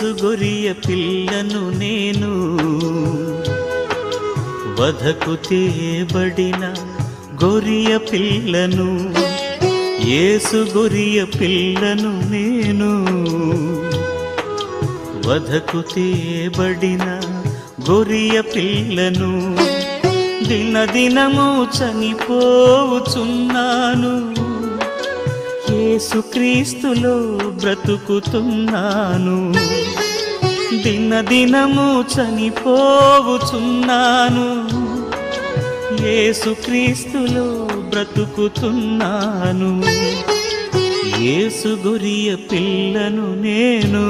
యేసు గొరియ పిల్లను నేను, వధకు తేబడిన గొరియ పిల్లను. యేసు గొరియ పిల్లను నేను, వధకు తేబడిన గొరియ పిల్లను. దినదినము చనిపోవుచున్నాను, యేసుక్రీస్తులో బ్రతుకుతున్నాను. దినదినము చనిపోవుచున్నాను, యేసుక్రీస్తులో బ్రతుకుతున్నాను. యేసు గొరియ పిల్లను నేను,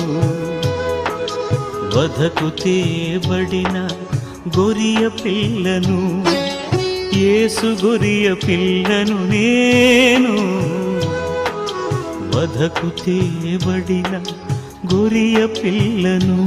వధకు తేబడిన గొరియ పిల్లను. యేసు గొరియ పిల్లను నేను, వధకు తేబడిన గొరియ పిల్లను.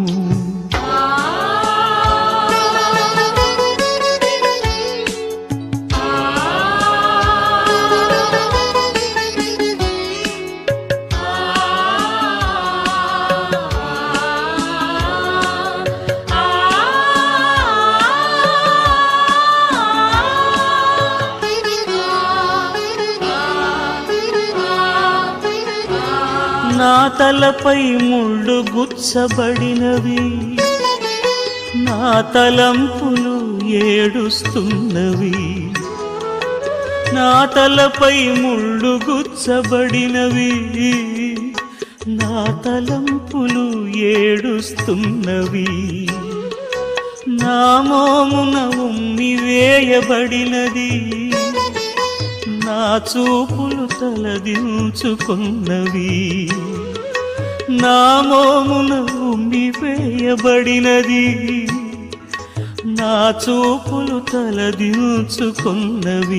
నా తలపై ముళ్ళు గుచ్చబడినవి, నా తలంపులు ఏడుస్తున్నవి. నా తలపై ముళ్ళు గుచ్చబడినవి, నా తలంపులు ఏడుస్తున్నవి. నా మోమున ఉమ్మి వేయబడినది, నా చూపులు తలదించుకున్నవి. నా మోమున ఉమ్మి వేయబడినది, నా చూపులు తలదించుకున్నవి.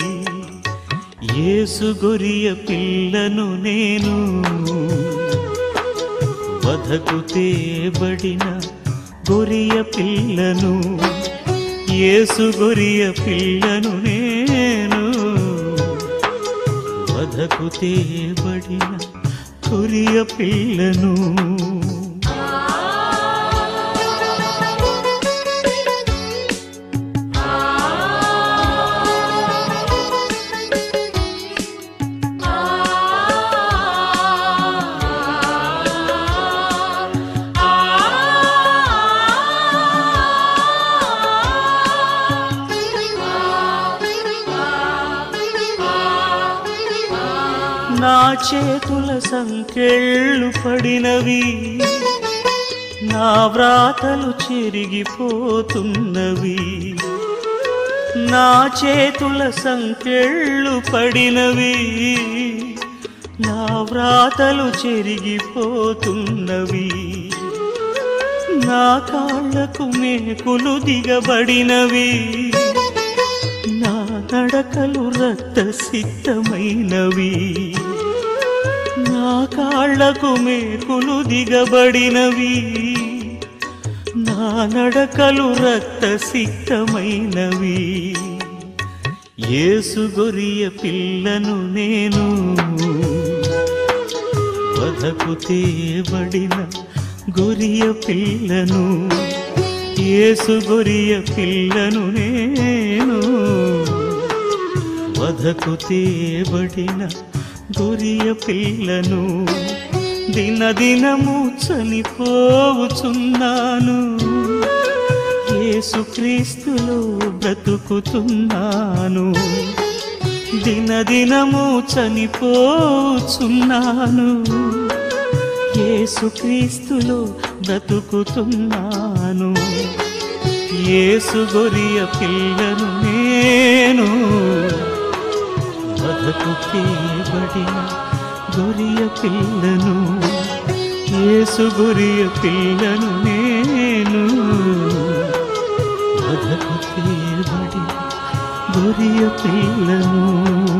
యేసు గొరియ పిల్లను నేను, వధకు తేబడిన గొరియ పిల్లను. యేసు గొరియ పిల్లను నేను, వధకు తేబడిన గొరియ పిల్లను. నా చేతుల సంకెళ్ళు పడినవి, నా వ్రాతలు చెరిగిపోతున్నవి. నా చేతుల సంకెళ్ళు పడినవి, నా వ్రాతలు చెరిగిపోతున్నవి. నా కాళ్ళకు మేకులు దిగబడినవి, నా నడకలు రక్తసిక్తమైనవి. నా కాళ్ళకు మేకులు దిగబడినవి, నా నడకలు రక్తసిక్తమైనవి. యేసు గొరియ పిల్లను నేను, వధకు తేబడిన గొరియ పిల్లను. యేసు గొరియ పిల్లను నేను, వధకు తేబడిన గొరియ పిల్లను. దినదినము చనిపోవుచున్నాను, యేసుక్రీస్తులో బ్రతుకుతున్నాను. దినదినము చనిపోవుచున్నాను, యేసుక్రీస్తులో బ్రతుకుతున్నాను. యేసు గొరియ పిల్లను నేను, వధకు తేబడిన గొరియ పిల్లను. యేసు గొరియ పిల్లను నేను, వధకు తేబడిన గొరియ పిల్లను.